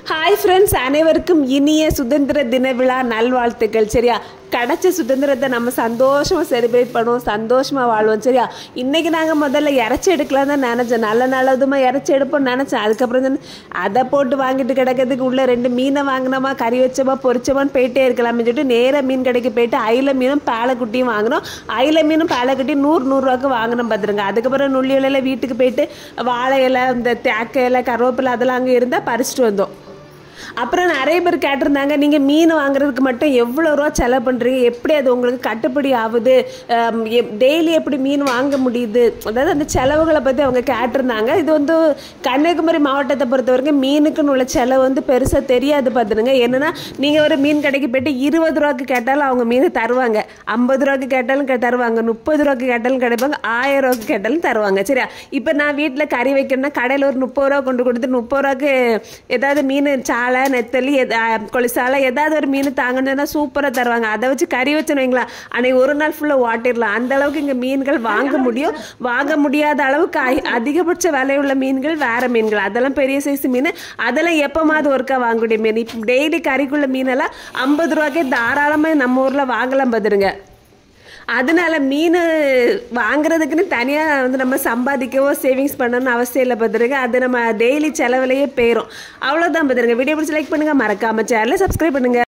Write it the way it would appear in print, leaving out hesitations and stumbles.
Hi friends, அனைவருக்கும் இனிய சுதந்திர தின விழா நல்வாழ்த்துக்கள். சரியா, கிடைச்ச சுதந்திரத்தை நம்ம சந்தோஷமாக செலிப்ரேட் பண்ணுவோம், சந்தோஷமாக வாழ்வோம். சரியா, இன்றைக்கி நாங்கள் முதல்ல இறச்சி எடுக்கலாம் தான் நினச்சோம், நல்லதுமாக இறச்சி எடுப்போம்னு நினச்சேன். அதுக்கப்புறம் தான் அதை போட்டு வாங்கிட்டு கிடக்கிறதுக்கு உள்ள 2 மீனை வாங்கினோமா, கறி வச்சோமா, பொரிச்சோமான்னு போயிட்டே இருக்கலாம்னு சொல்லிட்டு நேராக மீன் கடைக்கு போயிட்டு அயில மீனும் பாலைக்குட்டியும் வாங்கினோம். அயில மீனும் பாலைக்குட்டியும் 100 ரூபாய்க்கு வாங்கினோம் பார்த்துருங்க. அதுக்கப்புறம் நுள்ளி இலையில் வீட்டுக்கு போயிட்டு வாழை இலை, இந்த தேக்க இலை, கருவேப்பிலை அதெல்லாம் அங்கே இருந்தால் பறிச்சுட்டு வந்தோம். அப்புறம் நிறைய பேர் கேட்டிருந்தாங்க, நீங்கள் மீன் வாங்குறதுக்கு மட்டும் எவ்வளோ ரூபா செலவு பண்ணுறீங்க, எப்படி அது உங்களுக்கு கட்டுப்படி ஆகுது, டெய்லி எப்படி மீன் வாங்க முடியுது, அதாவது அந்த செலவுகளை பற்றி அவங்க கேட்டிருந்தாங்க. இது வந்து கன்னியாகுமரி மாவட்டத்தை பொறுத்த வரைக்கும் மீனுக்குன்னு உள்ள செலவு வந்து பெருசாக தெரியாது பார்த்துருங்க. என்னென்னா, நீங்கள் ஒரு மீன் கடைக்கு போய்ட்டு 20 ரூபாய்க்கு கேட்டாலும் அவங்க மீன் தருவாங்க, 50 ரூபாய்க்கு கேட்டாலும் தருவாங்க, 30 ரூபாய்க்கு கேட்டாலும் கிடைப்பாங்க, 1000 ரூபாய்க்கு கேட்டாலும் தருவாங்க. சரியா, இப்போ நான் வீட்டில் கறி வைக்கணும்னா கடையில் ஒரு 30 ரூபா கொண்டு கொடுத்து 30 ரூபாய்க்கு ஏதாவது மீன் சாலை, நெத்தலி, கொலிசாலை ஏதாவது ஒரு மீன் தாங்கன்னா சூப்பராக தருவாங்க. அதை வச்சு கறி வச்சுன்னு வைங்களா, அன்னைக்கு ஒரு நாள் ஃபுல்லாக ஓட்டிடலாம். அந்த அளவுக்கு இங்கே மீன்கள் வாங்க முடியும். வாங்க முடியாத அளவுக்கு அதிகபட்ச விலையுள்ள மீன்கள் வேற மீன்கள், அதெல்லாம் பெரிய சைஸ் மீன், அதெல்லாம் எப்போமாவது ஒருக்கா வாங்கக்கூடிய மீன். இப்போ டெய்லி கறிக்குள்ள மீனெல்லாம் 50 ரூபாய்க்கே தாராளமாக நம்ம ஊரில் வாங்கலாம் பார்த்துருங்க. அதனால மீன் வாங்குறதுக்குன்னு தனியாக வந்து நம்ம சம்பாதிக்கவோ சேவிங்ஸ் பண்ணணும்னு அவசியம் இல்லை பார்த்துருங்க. அது நம்ம டெய்லி செலவுலையே போயிடும். அவ்வளோதான் பார்த்துருங்க. வீடியோ பிடிச்சி லைக் பண்ணுங்கள், மறக்காம சேனலை சப்ஸ்கிரைப் பண்ணுங்கள்.